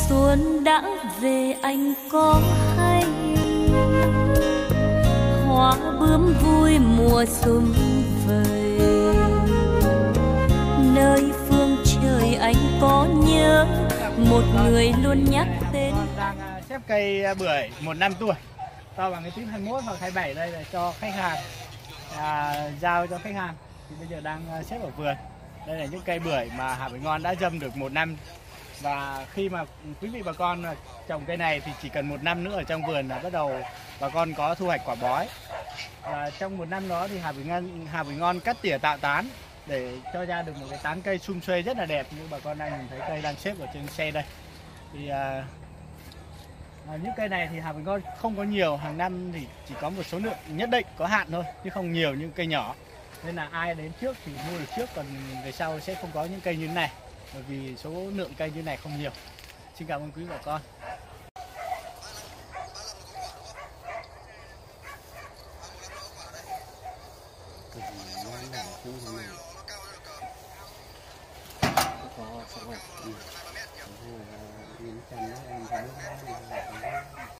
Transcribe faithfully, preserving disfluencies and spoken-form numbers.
xuân đã về anh có hay, hoa bướm vui mùa sum vầy. Nơi phương trời anh có nhớ một người luôn nhắc tên. Đang xếp cây bưởi một năm tuổi to bằng cái tuyếp hai mươi mốt hoặc hai mươi bảy đây là cho khách hàng, à, giao cho khách hàng. Thì bây giờ đang xếp ở vườn. Đây là những cây bưởi mà Hà Bưởi Ngon đã dâm được một năm. Và khi mà quý vị bà con trồng cây này thì chỉ cần một năm nữa ở trong vườn là bắt đầu bà con có thu hoạch quả bói. Và trong một năm đó thì Hà Bưởi Ngon, Hà Bưởi Ngon cắt tỉa tạo tán để cho ra được một cái tán cây sum xuê rất là đẹp như bà con đang nhìn thấy cây đang xếp ở trên xe đây. Thì à, à, những cây này thì Hà Bưởi Ngon không có nhiều, hàng năm thì chỉ có một số lượng nhất định, có hạn thôi chứ không nhiều những cây nhỏ. Nên là ai đến trước thì mua được trước, còn về sau sẽ không có những cây như thế này, bởi vì số lượng cây như này không nhiều. Xin cảm ơn quý bà con. có